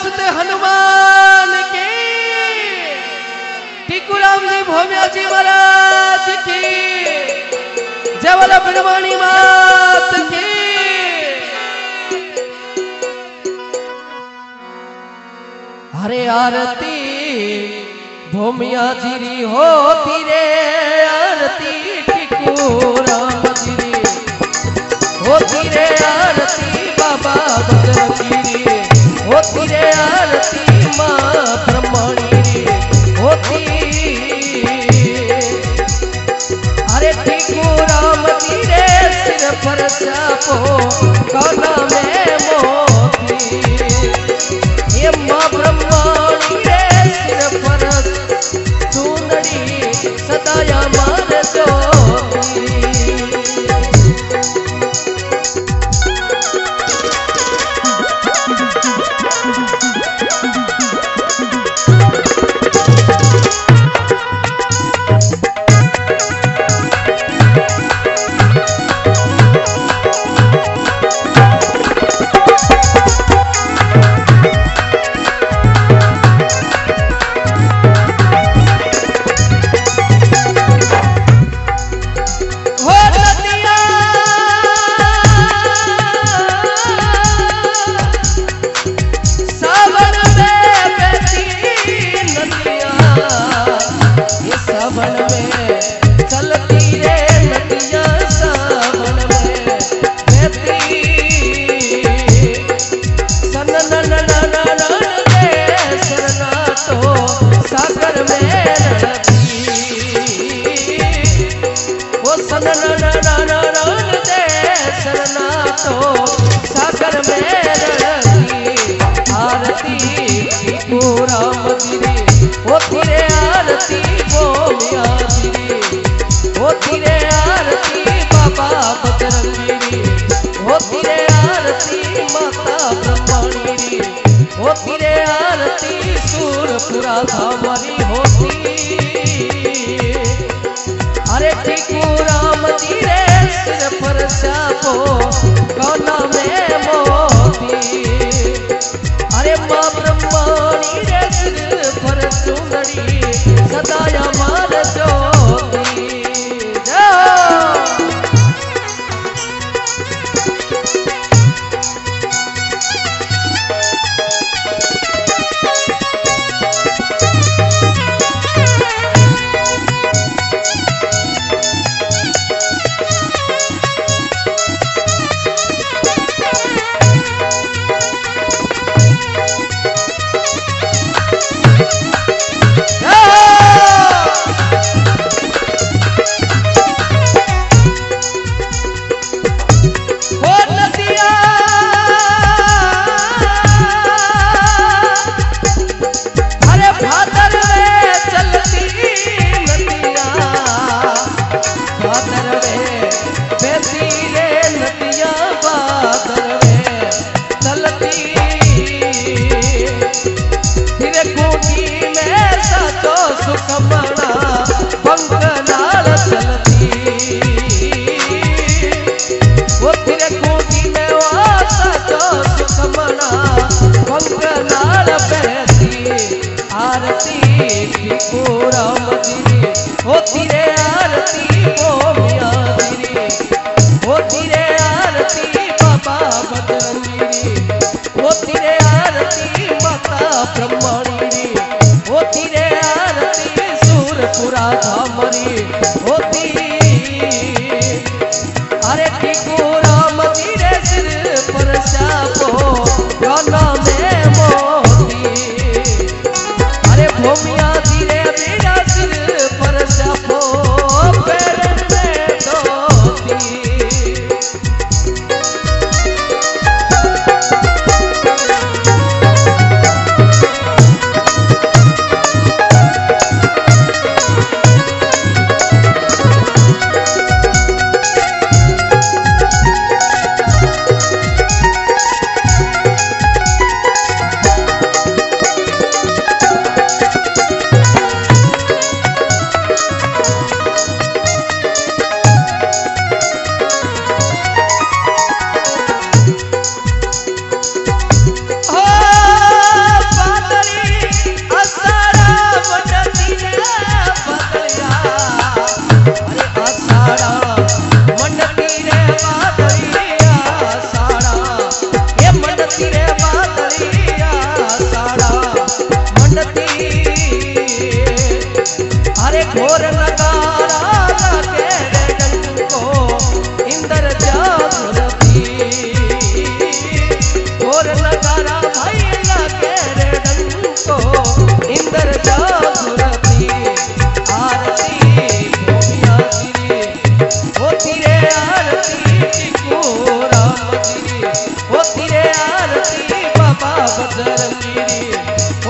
सुत हनुमान की, टीकूराम जी भोम्या जी महाराज की, जवल ब्रह्मणी मात की। हरे आरती भोमिया जीरी होती रे, आरती टीकूराम जीरी होती रे, आरती बाबा बजरंगी होती रे, आरती माँ ब्रह्मणी होती। अरे टीकूराम जी रे सिर पर चापो काना में मोती, ये माँ ब्रह्मणी रे सिर पर चूंदड़ी सदाया मान ज्योति। सागर में रड़ती आरती टीकूराम जीरी होती रे, आरती भोमिया जीरी होती रे, आरती बाबा बजरंगी होती रे, आरती माता ब्रह्मणी होती रे, आरती सूरपुरा धामरी होती। अरे टीकूराम जी रे सिर पर चापो काना में मोती, अरे माँ ब्रह्मणी रे सिर पर चूंदड़ी सदाया मान ज्योति। टीकूराम जीरी होती रे, आरती भोमिया जीरी होती रे, आरती बाबा बजरंगी होती रे, आरती माता ब्रह्मणी होती रे, आरती सूरपुरा धामरी होती। अरे टीकूराम जी रे सिर पर चापो काना में मोती, अरे भोमिया जी रे मेरा सिर पर चापो पैर में धोती।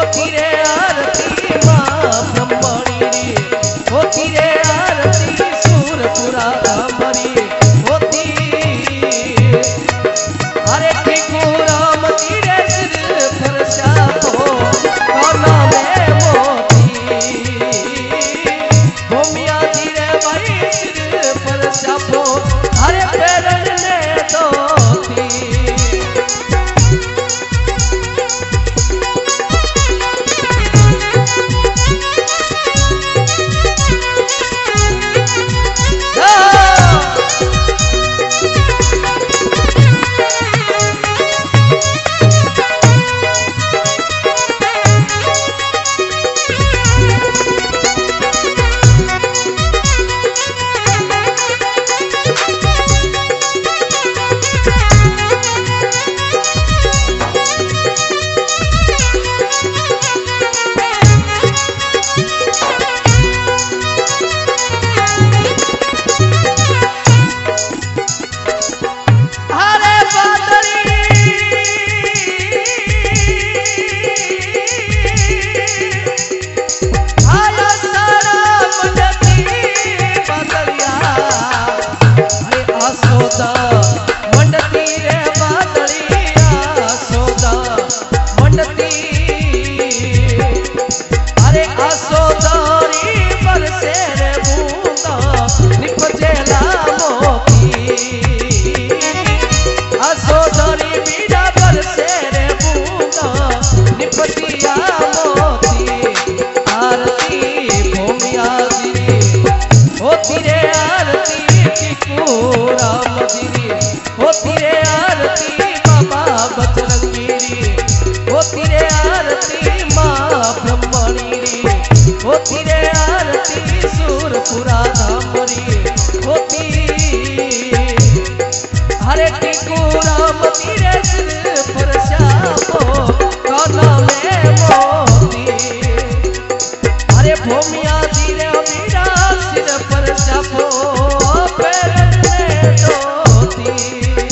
होती रे आरती मां ब्रह्मणी री, होती रे आरती सूरपुरा धामरी होती। अरे ठिकुराम तेरे सिर पर शापो काना में मोती, भूमिया धीरे भाई सिर पर शापो अरे पैरन ने धोती। होती रे आरती बाबा बजरंगी री, होती रे आरती मां ब्रह्मणी री, होती रे आरती सूरपुरा धामरी होती। हरे ठिकुराम तेरे सिर पर शापो काना में मोती, अरे भूमिया धीरे मेरा सिर पर शापो पैरन में धोती।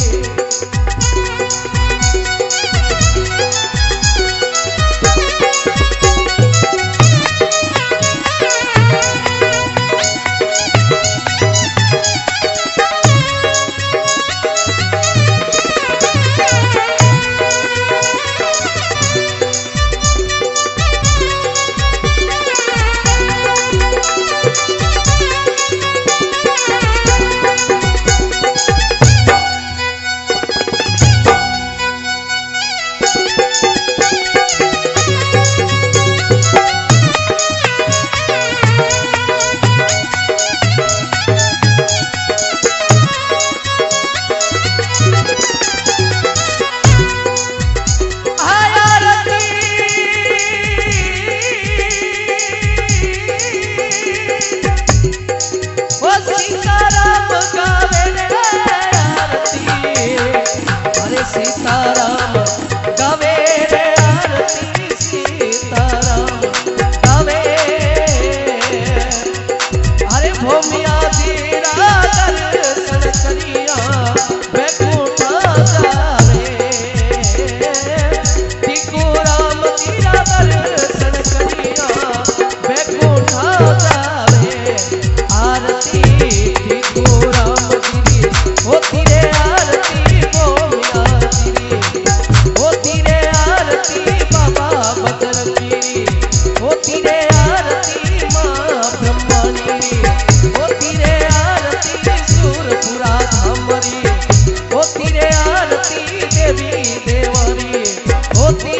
सीताराम गावे रे आरती सीताराम गावे, अरे भूमिया धीरा दर्शन करिया बैकुंठा जावे, ठिकुराम धीरा दर्शन करिया बैकुंठा जावे। आरती ठिकुराम धीरी होती रे आरती भूमिया होती रे आरती बाबा बजरंगी री, होती रे आरती मां ब्रह्मणी री, होती रे आरती सूरपुरा धामरी, होती रे आरती देवी देवरी होती।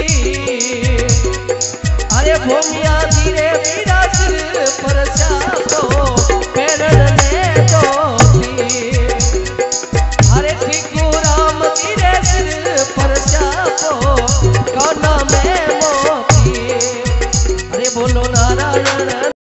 अरे भूमिया धीरे मेरा सिर पर शापो पैरन ने धोती, अरे ठिकुराम तेरे सिर पर शापो काना